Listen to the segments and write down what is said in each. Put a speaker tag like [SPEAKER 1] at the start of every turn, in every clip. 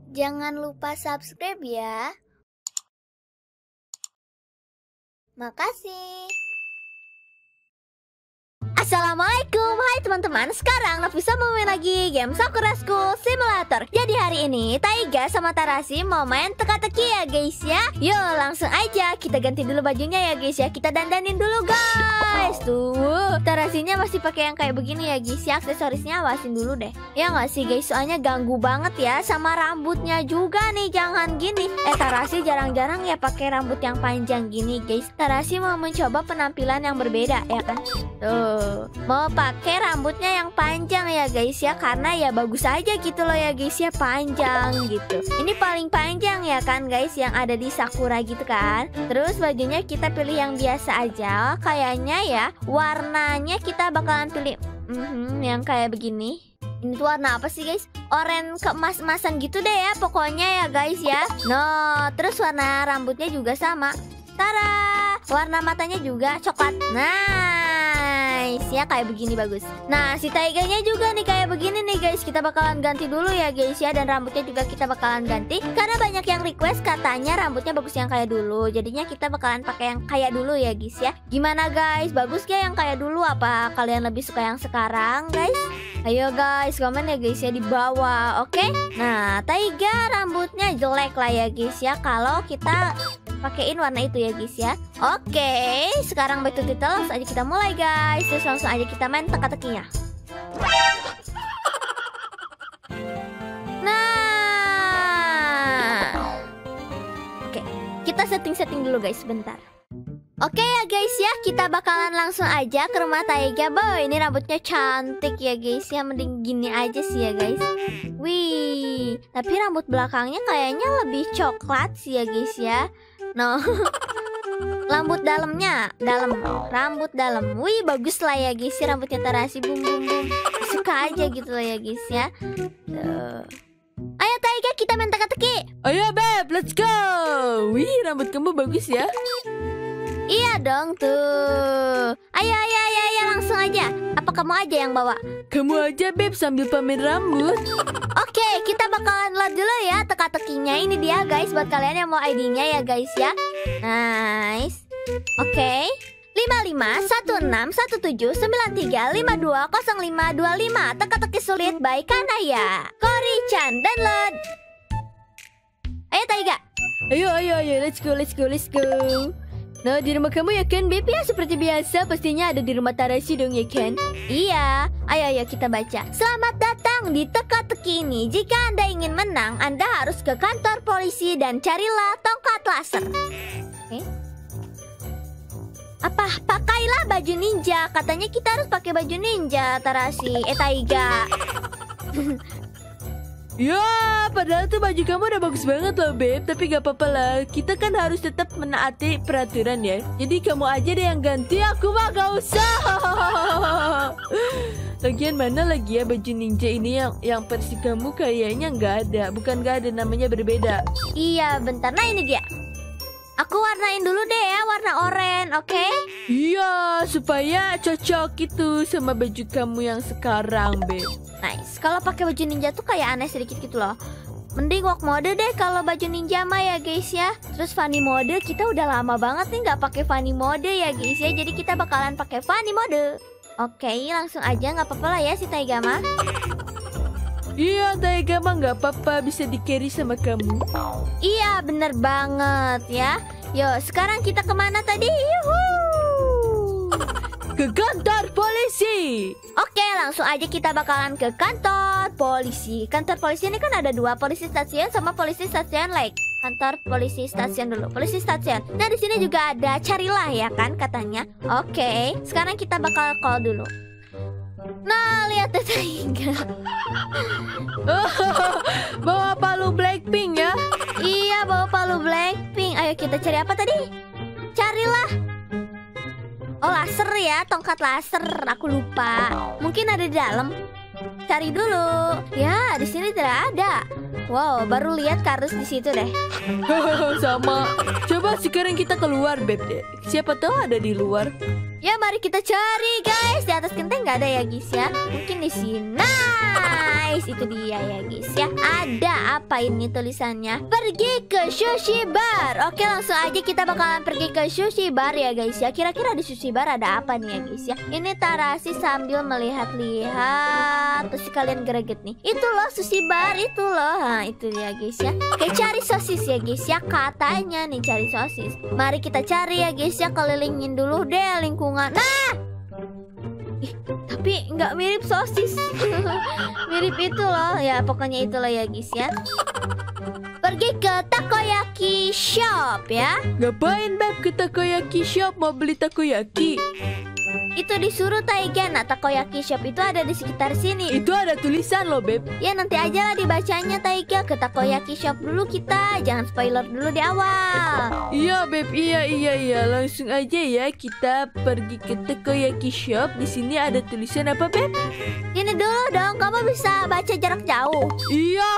[SPEAKER 1] Jangan lupa subscribe ya. Makasih. Assalamualaikum, hai teman-teman. Sekarang Nafisa mau main lagi game Sakura School Simulator. Jadi hari ini Taiga sama Tarashi mau main teka-teki ya guys ya. Yuk langsung aja kita ganti dulu bajunya ya guys ya. Kita dandanin dulu guys. Tuh Tarashinya masih pakai yang kayak begini ya guys ya. Aksesorisnya awasin dulu deh. Ya nggak sih guys, soalnya ganggu banget ya. Sama rambutnya juga nih, jangan gini. Tarashi jarang-jarang ya pakai rambut yang panjang gini guys. Tarashi mau mencoba penampilan yang berbeda ya kan. Tuh mau pakai rambutnya yang panjang ya guys ya, karena ya bagus aja gitu loh ya guys ya, panjang gitu. Ini paling panjang ya kan guys yang ada di Sakura gitu kan. Terus bajunya kita pilih yang biasa aja. Kayaknya ya warnanya kita bakalan pilih yang kayak begini. Ini tuh warna apa sih guys? Oranye keemas-emasan gitu deh ya pokoknya ya guys ya. No, terus warna rambutnya juga sama. Tara, warna matanya juga coklat. Nice ya, kayak begini bagus. Nah si Taiganya juga nih kayak begini nih guys. Kita bakalan ganti dulu ya guys ya. Dan rambutnya juga kita bakalan ganti, karena banyak yang request katanya rambutnya bagus yang kayak dulu. Jadinya kita bakalan pakai yang kayak dulu ya guys ya. Gimana guys, bagus gak yang kayak dulu? Apa kalian lebih suka yang sekarang guys? Ayo guys komen ya guys ya di bawah. Oke? Nah Taiga rambutnya jelek lah ya guys ya kalau kita pakein warna itu ya guys ya. Oke, sekarang back to title, langsung aja kita mulai guys. Terus langsung aja kita main teka-tekinya. Nah, oke, kita setting dulu guys sebentar. Oke ya guys ya, kita bakalan langsung aja ke rumah Taiga. Boy, ini rambutnya cantik ya guys ya. Mending gini aja sih ya guys. Wih, tapi rambut belakangnya kayaknya lebih coklat sih ya guys ya. No. Rambut dalamnya, rambut dalam. Wih, bagus lah ya guys ya rambutnya Tarashi. Bum bum bum. Suka aja gitu lah ya guys ya. Tuh. Ayo Taiga, kita main teka-teki.
[SPEAKER 2] Ayo beb, let's go. Wih, rambut kamu bagus ya.
[SPEAKER 1] Iya dong tuh. Ayo langsung aja. Apa kamu aja yang bawa?
[SPEAKER 2] Kamu aja beb sambil pamer rambut.
[SPEAKER 1] Oke, kita bakalan load dulu ya teka-tekinya. Ini dia guys buat kalian yang mau ID-nya ya guys ya. Nice. Oke. 55161793520525. Teka-teki sulit by Kanaya. Kori-chan download. Ayo Taiga.
[SPEAKER 2] Ayo, let's go. Nah, di rumah kamu ya kan, Beb? Ya, seperti biasa, pastinya ada di rumah Tarashi dong ya kan?
[SPEAKER 1] Iya, ayo kita baca. Selamat datang di teka-teki ini. Jika Anda ingin menang, Anda harus ke kantor polisi dan carilah tongkat laser. Apa? Pakailah baju ninja. Katanya kita harus pakai baju ninja, Tarashi. Taiga.
[SPEAKER 2] Ya, padahal tuh baju kamu udah bagus banget loh Beb. Tapi gak apa-apa lah, kita kan harus tetap menaati peraturan ya. Jadi kamu aja deh yang ganti, aku mah gak usah. Lagian mana lagi ya baju ninja ini yang versi kamu kayaknya gak ada. Bukan gak ada, namanya berbeda.
[SPEAKER 1] Iya bentar, nah ini dia. Aku warnain dulu deh ya, warna oranye, oke?
[SPEAKER 2] Iya, supaya cocok gitu sama baju kamu yang sekarang, Beb.
[SPEAKER 1] Nice. Kalau pakai baju ninja tuh kayak aneh sedikit gitu loh. Mending walk mode deh kalau baju ninja mah ya guys ya. Terus funny mode kita udah lama banget nih nggak pakai funny mode ya guys ya. Jadi kita bakalan pakai funny mode. Oke, langsung aja, nggak apa-apa lah ya si Taiga mah.
[SPEAKER 2] Iya, Taiga mah nggak apa-apa, bisa di-carry sama kamu.
[SPEAKER 1] Iya, bener banget ya. Yuk, sekarang kita kemana tadi? Yuhuu.
[SPEAKER 2] Ke kantor polisi.
[SPEAKER 1] Oke, langsung aja kita bakalan ke kantor polisi. Kantor polisi ini kan ada dua, polisi stasiun sama polisi stasiun lake. Kantor polisi stasiun dulu, polisi stasiun. Nah di sini juga ada carilah ya kan katanya. Oke, sekarang kita bakal call dulu. Nah lihat deh Taiga.
[SPEAKER 2] Bawa palu Blackpink ya?
[SPEAKER 1] Iya, bawa palu Blackpink. Ayo kita cari apa tadi? Carilah. Oh laser ya, tongkat laser. Aku lupa. Mungkin ada di dalam. Cari dulu. Ya, di sini tidak ada. Wow, baru lihat kardus di situ deh.
[SPEAKER 2] Sama. Coba sekarang kita keluar, Beb deh. Siapa tahu ada di luar.
[SPEAKER 1] Ya mari kita cari guys. Di atas genteng nggak ada ya guys ya. Mungkin di sini. Nice, itu dia ya guys ya. Ada apa ini tulisannya? Pergi ke sushi bar. Oke, langsung aja kita bakalan pergi ke sushi bar ya guys ya. Kira-kira di sushi bar ada apa nih ya guys ya? Ini Tarasi sambil melihat-lihat. Terus kalian greget nih. Itu loh sushi bar itu loh. Nah, itu dia guys ya. Oke, cari sosis ya guys ya. Katanya nih cari sosis. Mari kita cari ya guys ya. Kelilingin dulu deh lingkungan. Nah, tapi nggak mirip sosis. Mirip itu loh. Ya pokoknya itulah ya guys ya. Pergi ke takoyaki shop ya.
[SPEAKER 2] Ngapain Beb ke takoyaki shop mau beli takoyaki?
[SPEAKER 1] Itu disuruh Taiga. Nah, takoyaki shop itu ada di sekitar sini.
[SPEAKER 2] Itu ada tulisan loh Beb.
[SPEAKER 1] Ya nanti aja lah dibacanya Taiga. Ke takoyaki shop dulu kita. Jangan spoiler dulu di awal.
[SPEAKER 2] Iya Beb, iya. Langsung aja ya kita pergi ke takoyaki shop. Di sini ada tulisan apa Beb?
[SPEAKER 1] Ini dulu dong, kamu bisa baca jarak jauh.
[SPEAKER 2] Iya.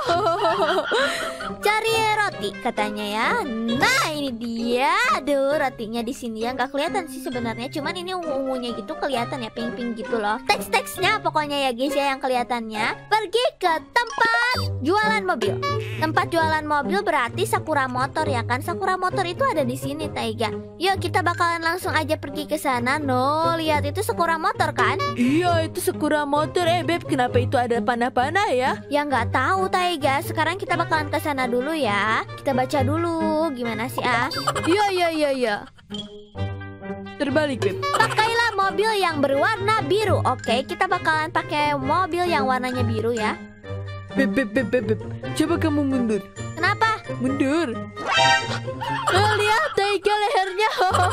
[SPEAKER 1] Cari roti katanya ya. Nah, ini dia. Aduh, rotinya di sini ya nggak kelihatan sih sebenarnya. Cuman ini ungu-ungunya gitu kelihatan ya, pink-pink gitu loh. Teks-teksnya pokoknya ya guys ya yang kelihatannya. Pergi ke tempat jualan mobil. Tempat jualan mobil berarti Sakura Motor ya kan? Sakura Motor itu ada di sini Taiga. Yuk kita bakalan langsung aja pergi ke sana. No, lihat itu Sakura Motor kan?
[SPEAKER 2] Iya, itu Sakura Motor. Beb, kenapa itu ada panah-panah ya?
[SPEAKER 1] Ya nggak tahu Taiga. Sekarang kita bakalan ke sana dulu ya. Kita baca dulu gimana sih
[SPEAKER 2] Iya. Terbalik Beb.
[SPEAKER 1] Pakailah mobil yang berwarna biru. Oke, kita bakalan pakai mobil yang warnanya biru ya.
[SPEAKER 2] Beb. Coba kamu mundur.
[SPEAKER 1] Kenapa?
[SPEAKER 2] Mundur. Lihat Taiga lehernya.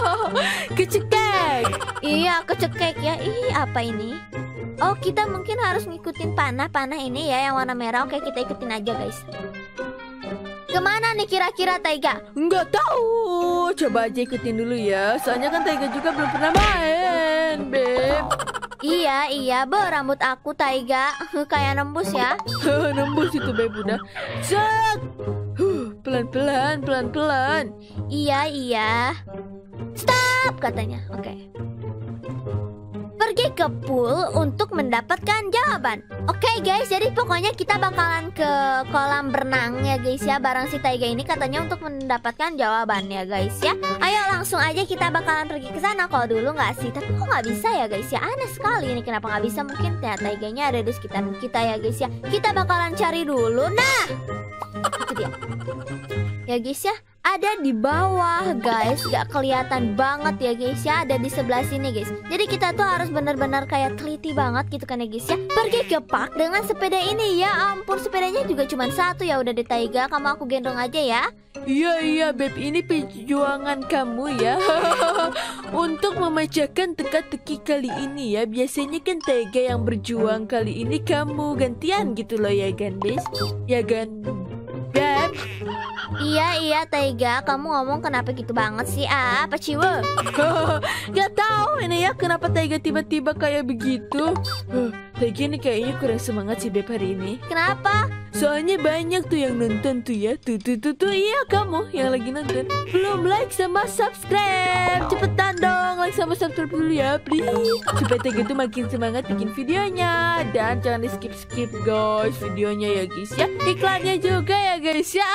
[SPEAKER 2] Kecekek.
[SPEAKER 1] Iya, kecekek ya. Ih, apa ini? Oh, kita mungkin harus ngikutin panah ini ya yang warna merah. Oke, kita ikutin aja guys. Kemana nih kira-kira Taiga?
[SPEAKER 2] Nggak tahu. Coba aja ikutin dulu ya. Soalnya kan Taiga juga belum pernah main, Beb.
[SPEAKER 1] Iya, rambut aku Taiga kayak nembus ya.
[SPEAKER 2] Nembus itu Beb udah. Zat. Pelan-pelan.
[SPEAKER 1] Iya. Stop katanya. Oke. Pergi ke pool untuk mendapatkan jawaban. Oke guys, jadi pokoknya kita bakalan ke kolam berenang ya guys ya. Barang si Taiga ini katanya untuk mendapatkan jawaban ya guys ya. Ayo langsung aja kita bakalan pergi ke sana. Kalau dulu nggak sih, tapi kok nggak bisa ya guys ya. Aneh sekali ini kenapa nggak bisa. Mungkin ya Taiganya ada di sekitar kita ya guys ya. Kita bakalan cari dulu. Nah, itu dia. Ya guys ya, ada di bawah guys, gak kelihatan banget ya guys ya. Ada di sebelah sini guys. Jadi kita tuh harus benar-benar kayak teliti banget gitu kan ya guys ya. Pergi ke park dengan sepeda ini. Ya ampun, sepedanya juga cuma satu ya. Udah di Taiga, kamu aku gendong aja ya.
[SPEAKER 2] Iya Beb, ini perjuangan kamu ya. Untuk memecahkan teka-teki kali ini ya. Biasanya kan Taiga yang berjuang, kali ini kamu gantian gitu loh ya kan Bes. Ya kan Beb.
[SPEAKER 1] Iya Taiga, kamu ngomong kenapa gitu banget sih? Apa ciwe?
[SPEAKER 2] Gak tahu ini ya kenapa Taiga tiba-tiba kayak begitu. Taiga ini kayaknya kurang semangat sih Beb hari ini.
[SPEAKER 1] Kenapa?
[SPEAKER 2] Soalnya banyak tuh yang nonton tuh ya. Tuh iya kamu yang lagi nonton. Belum like sama subscribe. Cepetan dong like sama subscribe dulu ya please. Supaya Taiga tuh makin semangat bikin videonya. Dan jangan di skip guys videonya ya guys ya. Iklannya juga ya guys ya.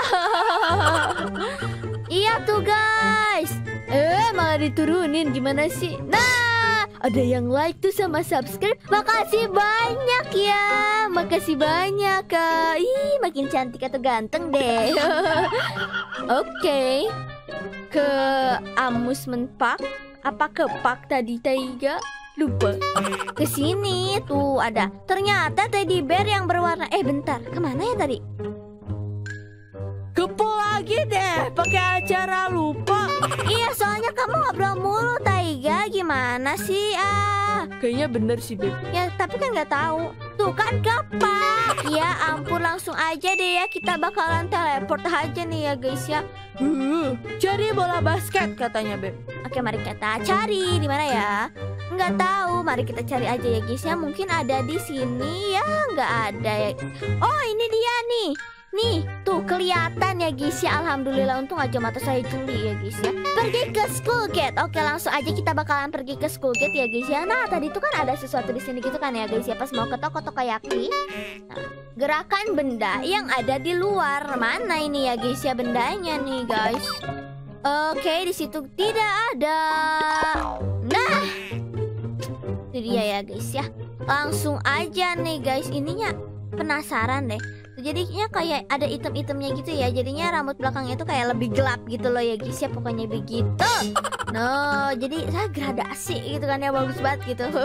[SPEAKER 1] Iya tuh guys.
[SPEAKER 2] Malah diturunin gimana sih?
[SPEAKER 1] Nah, ada yang like tuh sama subscribe. Makasih banyak ya. Makasih banyak Kak. Ih, makin cantik atau ganteng deh. Oke. Ke amusement park. Apa ke park tadi Taiga? Lupa. Ke sini tuh ada. Ternyata teddy bear yang berwarna. Bentar, kemana ya tadi?
[SPEAKER 2] Kepo lagi deh, pakai acara lupa.
[SPEAKER 1] Iya, soalnya kamu ngobrol mulu Taiga. Gimana sih?
[SPEAKER 2] Kayaknya bener sih Beb.
[SPEAKER 1] Ya tapi kan nggak tahu. Tuh kan kepak. Ya ampun, langsung aja deh ya. Kita bakalan teleport aja nih ya guys ya.
[SPEAKER 2] Cari bola basket katanya Beb.
[SPEAKER 1] Oke, mari kita cari. Di mana ya? Nggak tahu. Mari kita cari aja ya guys ya. Mungkin ada di sini ya. Nggak ada ya. Oh, ini dia nih. Nih, tuh kelihatan ya guys ya. Alhamdulillah, untung aja mata saya jeli ya guys ya. Pergi ke school gate. Oke, langsung aja kita bakalan pergi ke school gate ya guys ya. Nah, tadi tuh kan ada sesuatu di sini gitu kan ya guys ya. Pas mau ke toko takoyaki. Nah, gerakan benda yang ada di luar. Mana ini ya guys ya bendanya nih guys. Oke, di situ tidak ada. Nah, itu dia ya guys ya. Langsung aja nih guys. Ininya penasaran deh. Jadinya kayak ada item-itemnya gitu ya. Jadinya rambut belakangnya tuh kayak lebih gelap gitu loh ya guys ya. Pokoknya begitu. No, jadi saya gradasi gitu kan ya. Bagus banget gitu.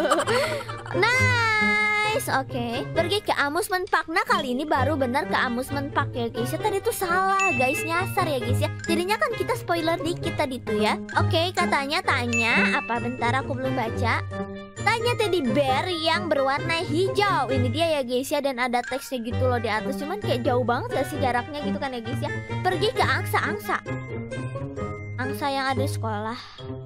[SPEAKER 1] Nice. Oke, pergi ke amusement park. Nah, kali ini baru bener ke amusement park ya guys ya. Tadi tuh salah guys, nyasar ya guys ya. Jadinya kan kita spoiler dikit tadi tuh ya. Oke, katanya tanya apa, bentar aku belum baca. Tanya teddy bear yang berwarna hijau. Ini dia ya guys ya. Dan ada teksnya gitu loh di atas. Cuman kayak jauh banget gak sih jaraknya gitu kan ya guys ya. Pergi ke angsa-angsa. Angsa yang ada di sekolah.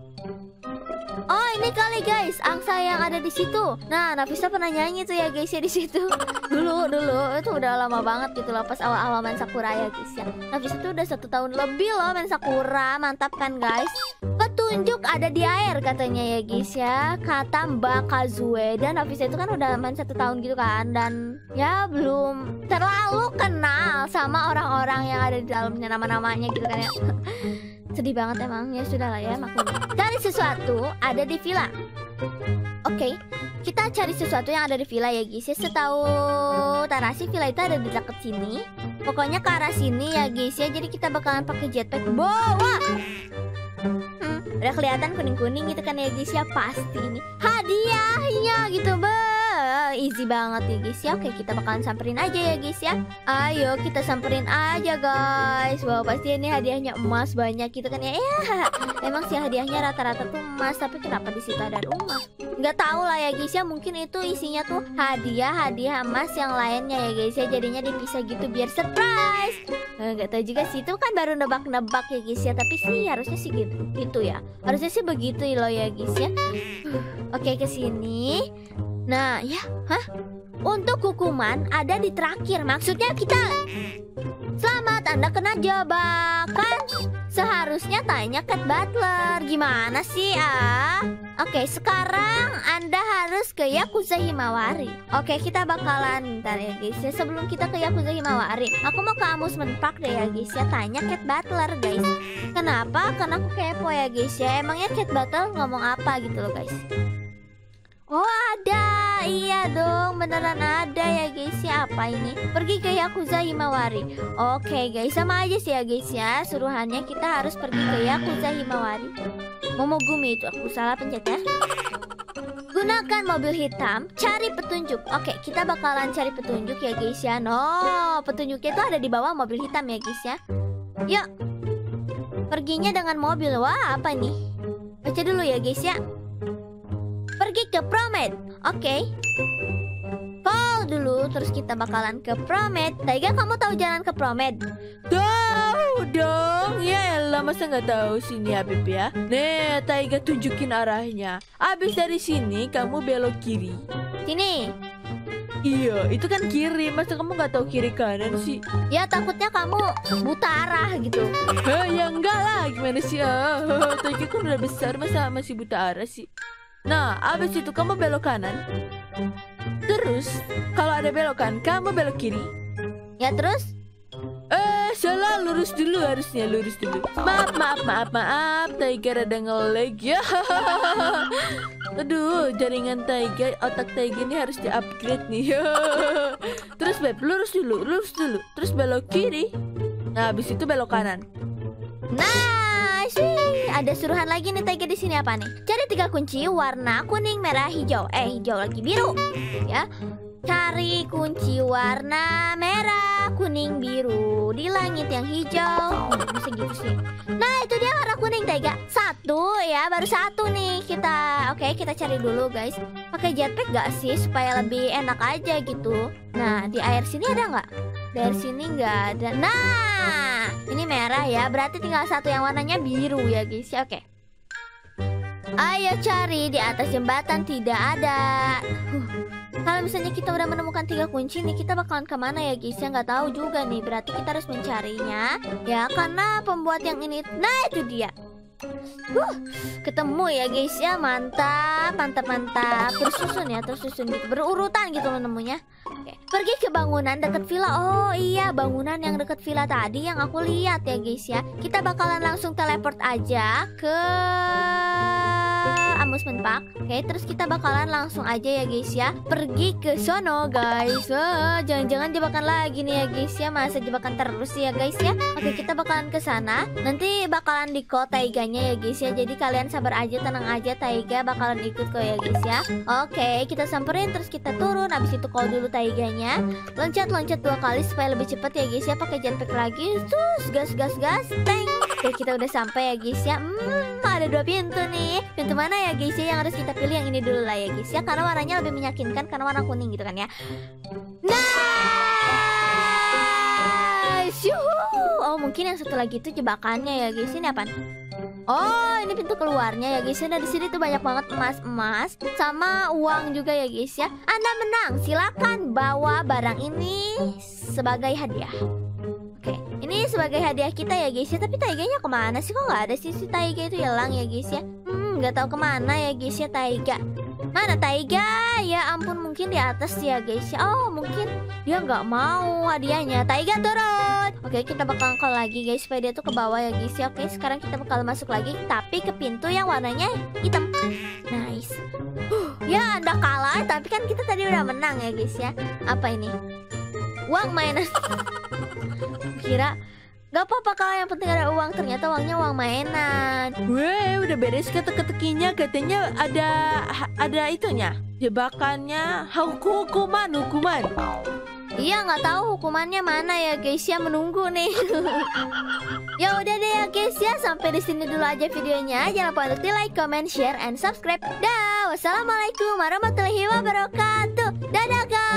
[SPEAKER 1] Oh, ini kali guys, angsa yang ada di situ. Nah, Nafisa pernah nyanyi tuh ya guys ya di situ. Dulu itu udah lama banget gitu loh, pas awal-awal main Sakura ya guys ya. Nafisa tuh udah 1 tahun lebih loh main Sakura. Mantap kan guys. Petunjuk ada di air katanya ya guys ya. Kata Mbak Kazue. Dan Nafisa itu kan udah main 1 tahun gitu kan. Dan ya belum terlalu kenal sama orang-orang yang ada di dalamnya, nama-namanya gitu kan ya. Sedih banget emang. Ya sudah lah ya, maklum. Cari sesuatu ada di villa. Oke, kita cari sesuatu yang ada di villa ya guys ya. Setahu Tarashi, villa itu ada di dekat sini. Pokoknya ke arah sini ya guys ya. Jadi kita bakalan pakai jetpack bawa. Udah kelihatan kuning-kuning gitu kan ya guys ya. Pasti ini hadiahnya gitu. Easy banget ya guys ya. Oke, kita bakalan samperin aja ya guys ya. Ayo kita samperin aja guys. Wow, pasti ini hadiahnya emas banyak gitu kan ya. Emang sih hadiahnya rata-rata tuh emas. Tapi kenapa di situ ada emas? Nggak tahu lah ya guys ya. Mungkin itu isinya tuh hadiah emas yang lainnya ya guys ya. Jadinya dipisah gitu biar surprise. Nggak tahu juga sih. Itu kan baru nebak-nebak ya guys ya. Tapi sih harusnya sih gitu ya. Harusnya sih begitu loh ya guys ya. Oke, ke sini. Nah, ya, untuk hukuman ada di terakhir. Maksudnya kita selamat, Anda kena jebakan. Seharusnya tanya Cat Butler. Gimana sih Oke, sekarang Anda harus ke Yakuza Himawari. Oke, kita bakalan bentar ya guys ya. Sebelum kita ke Yakuza Himawari, aku mau ke amusement park deh ya guys ya. Tanya Cat Butler guys. Kenapa? Karena aku kepo ya guys ya. Emangnya Cat Butler ngomong apa gitu loh guys. Oh, ada. Iya dong, beneran ada ya guys ya. Apa ini? Pergi ke Yakuza Himawari. Oke guys, sama aja sih ya guys ya. Suruhannya kita harus pergi ke Yakuza Himawari. Momogumi itu, aku salah pencet ya. Gunakan mobil hitam, cari petunjuk. Oke, kita bakalan cari petunjuk ya guys ya. No, petunjuknya itu ada di bawah mobil hitam ya guys ya. Yuk, perginya dengan mobil. Wah, apa nih? Baca dulu ya guys ya. Pergi ke Promenade. Oke. Call dulu. Terus kita bakalan ke Promenade. Taiga, kamu tahu jalan ke Promenade?
[SPEAKER 2] Tahu dong. Ya elah, masa nggak tahu sini Habib ya. Nih, Taiga tunjukin arahnya. Abis dari sini kamu belok kiri.
[SPEAKER 1] Sini.
[SPEAKER 2] Iya, itu kan kiri. Masa kamu nggak tahu kiri kanan sih?
[SPEAKER 1] Ya takutnya kamu buta arah gitu.
[SPEAKER 2] Ya enggak lah. Gimana sih? Taiga kan udah besar, masa masih buta arah sih? Nah, abis itu kamu belok kanan. Terus, kalau ada belokan, kamu belok kiri.
[SPEAKER 1] Ya terus?
[SPEAKER 2] Salah, lurus dulu harusnya, lurus dulu. Maaf, Taiga rada nge-lag ya. Aduh, jaringan Taiga, otak Taiga ini harus di-upgrade nih. Terus Beb, lurus dulu. Terus belok kiri. Nah, habis itu belok kanan.
[SPEAKER 1] Nah, sih ada suruhan lagi nih Taiga di sini apa nih? Cari 3 kunci warna kuning, merah, hijau. Hijau lagi biru. Ya. Cari kunci warna merah, kuning, biru di langit yang hijau. Bisa gitu sih. Nah, itu dia warna kuning Taiga. 1 ya, baru 1 nih kita. Oke, kita cari dulu guys. Pakai jetpack gak sih supaya lebih enak aja gitu. Nah, di air sini ada nggak? Dari sini nggak ada. Nah, ini merah ya. Berarti tinggal 1 yang warnanya biru ya guys. Oke. Ayo cari di atas jembatan, tidak ada. Kalau misalnya kita udah menemukan 3 kunci nih, kita bakalan kemana ya guys ya? Nggak tahu juga nih. Berarti kita harus mencarinya ya, karena pembuat yang ini. Nah itu dia. Ketemu ya guys ya. Mantap, mantap, mantap. Tersusun ya, tersusun gitu, berurutan gitu loh nemunya. Oke. Pergi ke bangunan dekat villa. Oh iya, bangunan yang dekat villa tadi yang aku lihat ya guys ya. Kita bakalan langsung teleport aja ke amusement park. Oke, terus kita bakalan langsung aja ya guys ya pergi ke sono guys. Wah, jangan-jangan jebakan lagi nih ya guys ya. Masa jebakan terus ya guys ya. Oke, kita bakalan ke sana. Nanti bakalan di call Taiganya ya guys ya. Jadi kalian sabar aja, tenang aja, Taiga bakalan ikut kok ya guys ya. Oke, kita samperin terus kita turun. Abis itu call dulu Taiganya. Loncat-loncat 2 kali supaya lebih cepat ya guys ya. Pakai jetpack lagi. Terus gas. Teng. Oke, kita udah sampai ya guys ya. Ada 2 pintu nih. Pintu mana ya guys ya yang harus kita pilih? Yang ini dulu lah ya guys ya, karena warnanya lebih meyakinkan, karena warna kuning gitu kan ya. Nice. Oh mungkin yang satu lagi itu jebakannya ya guys. Ini apaan? Oh ini pintu keluarnya ya guys ya. Nah di sini tuh banyak banget emas sama uang juga ya guys ya. Anda menang, silakan bawa barang ini sebagai hadiah. Oke, ini sebagai hadiah kita ya guys ya. Tapi Taiganya kemana sih? Kok nggak ada sih si Taiga itu hilang ya guys ya? Nggak tahu kemana ya guys ya Taiga. Mana Taiga? Ya ampun, mungkin di atas ya guys ya. Oh mungkin dia nggak mau hadiahnya. Taiga turun. Oke, kita bakal call lagi guys supaya dia tuh ke bawah ya guys ya. Oke, sekarang kita bakal masuk lagi, tapi ke pintu yang warnanya hitam. Nice. Ya Anda kalah, tapi kan kita tadi udah menang ya guys ya. Apa ini? Uang mainan. Kira gak apa-apa kalau yang penting ada uang. Ternyata uangnya uang mainan.
[SPEAKER 2] Weh, udah beres teka-tekinya. Katanya ada itunya, jebakannya, hukuman.
[SPEAKER 1] Iya, nggak tahu hukumannya mana ya guys ya, menunggu nih. Ya udah deh ya guys ya, sampai di sini dulu aja videonya. Jangan lupa untuk di like, comment, share, and subscribe. Dah, wassalamualaikum warahmatullahi wabarakatuh. Dadah guys.